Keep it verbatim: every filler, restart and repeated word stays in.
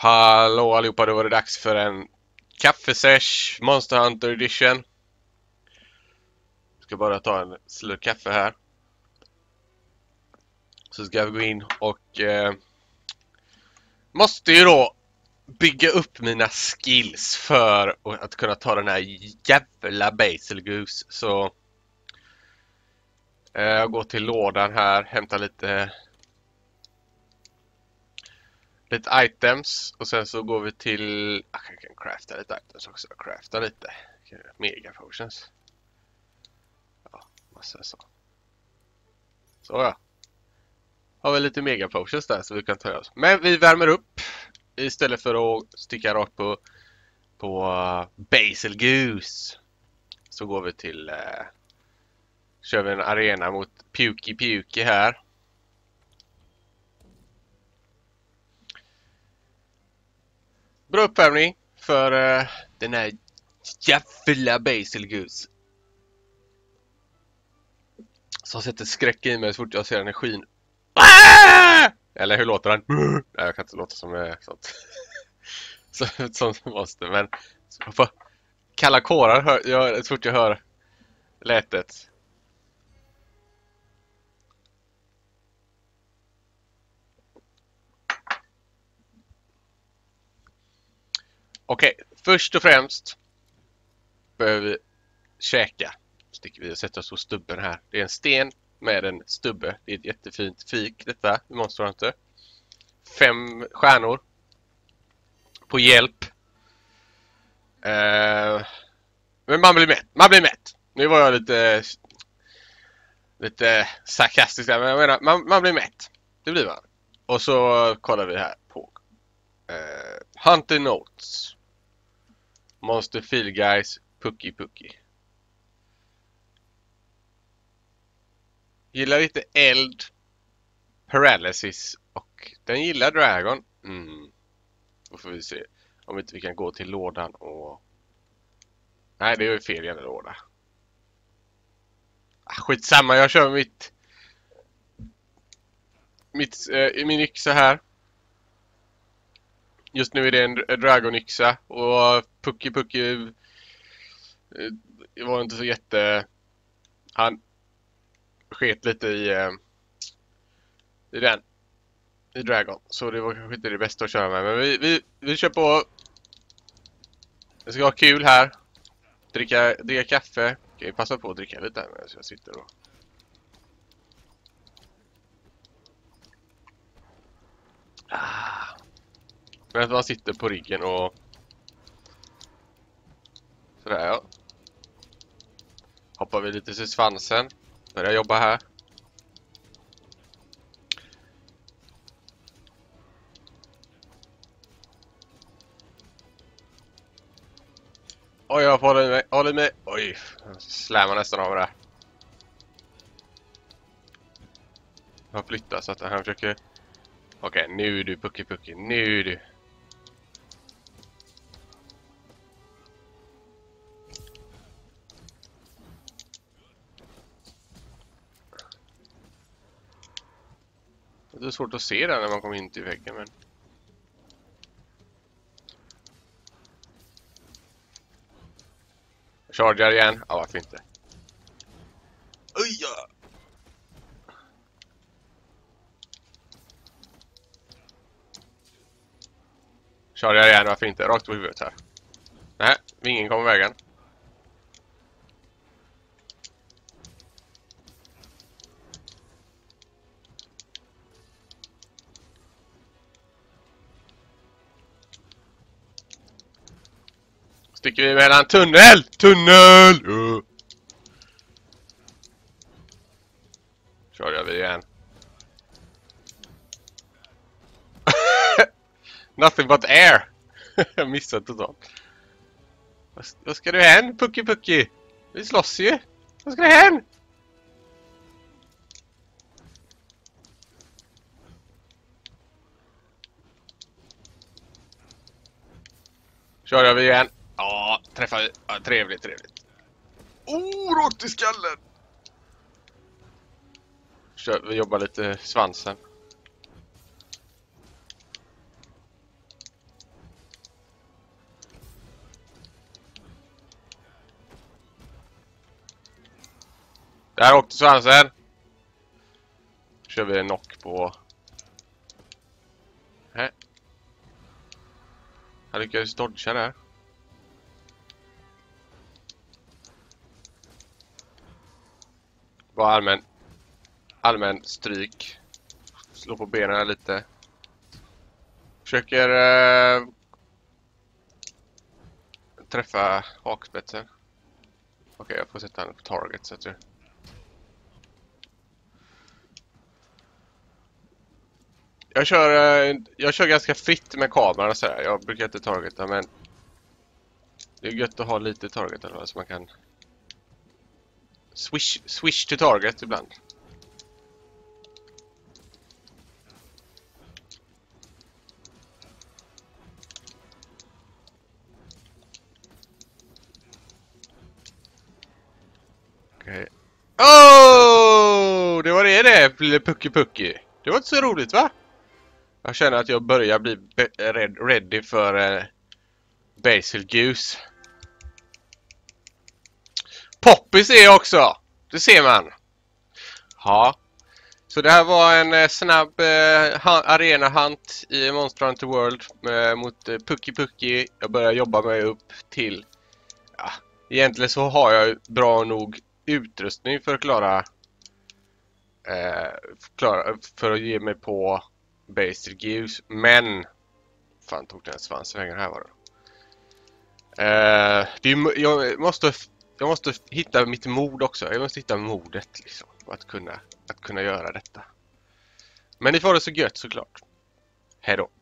Hallå allihopa, då var det dags för en kaffesesh Monster Hunter Edition. Jag ska bara ta en slurk kaffe här. Så ska vi gå in och eh, måste ju då bygga upp mina skills för att kunna ta den här jävla Bazelgeuse. Så eh, jag går till lådan här, hämtar lite lite items och sen så går vi till jag kan crafta lite items också, crafta lite mega potions. Ja, massa så. Så ja. Har vi lite mega potions där så vi kan ta oss. Men vi värmer upp istället för att sticka rakt på på uh, Bazelgeuse. Så går vi till uh, kör vi en arena mot Puki Puki här. Bra uppvärmning för uh, den här jävla Bazelgeuse. Så sätter skräck i mig så fort jag ser energin. Ah! Eller hur låter han? Nej, jag kan inte låta som är sånt. Så, som måste, men så, kalla kårar hör jag så fort jag hör lätet. Okej, okay, först och främst behöver vi käka. Sticker vi och sätter oss på stubben här. Det är en sten med en stubbe. Det är ett jättefint fik detta i Monster Hunter. Fem stjärnor på hjälp. Uh, men man blir mätt. Man blir mätt. Nu var jag lite lite sarkastisk där, men jag menar, man, man blir mätt. Det blir man. Och så kollar vi här på uh, Hunter Notes. Monster Feel Guys Puki Puki. Gillar lite eld, paralysis och den gillar dragon. Mm. Då får vi se om inte vi kan gå till lådan och... Nej, det är ju fel jävla låda. Ah, skitsamma, jag kör mitt... mitt äh, min yxa här. Just nu är det en dragonyxa och Puki Puki äh, var inte så jätte... Han sket lite i, äh, i den. I Dragon. Så det var kanske inte det bästa att köra med. Men vi, vi, vi kör på. Vi ska ha kul här. Dricka, dricka kaffe. Okej, passa på att dricka lite här medan jag sitter då. Ah. Medan man sitter på ryggen och sådär, ja. Hoppar vi lite till svansen. Börjar jobba här. Oj, jag håller med, håller med. Oj, slämmar nästan av det. Jag flyttar så att han försöker... Okej, nu är du Puki Puki, nu är du. Det är svårt att se där när man kommer in till väggen, men... Charger igen. Ja, varför inte? Oj, ja. Charger igen, varför inte? Rakt på huvudet här. Nej, ingen kommer vägen. Sticker vi mellan tunnel! Tunnel! Uh. Kör vi igen. Nothing but air. Jag missade totalt. Vad ska du hän, Puki Puki? Vi slåss ju. Vad ska du hän? Kör vi igen. Ja, träffar vi. Ja, trevligt, trevligt. Oh, rakt i skallen! Kör, vi jobbar lite svansen. Där åkte svansen. Kör vi en knock på. Här. Han lyckades dodga där. Var allmän allmän stryk. Slå på benen lite. Försöker eh, träffa hakspetsen. Okej, okay, jag får sätta den på target så att jag... Jag kör, eh, jag kör ganska fritt med kameran så här. Jag brukar inte targeta, men det är gött att ha lite target eller så man kan swish, swish till target ibland. Okej. Okay. Oh! Det var det det, lille pucki pucki. Det var inte så roligt, va? Jag känner att jag börjar bli ready för eh, Basil Goose. Poppy ser jag också. Det ser man. Ja. Så det här var en eh, snabb eh, arena hunt i Monster Hunter World eh, mot eh, Pucki Pucki. Jag börjar jobba mig upp till... Ja, egentligen så har jag bra nog utrustning för att klara... Eh, klara för att ge mig på Basil Goose. Men... Fan, tog den svansvängen här var det. Eh, det är, jag måste... Jag måste hitta mitt mod också. Jag måste hitta modet liksom. Att kunna, att kunna göra detta. Men ni får det så gött såklart. Hej då.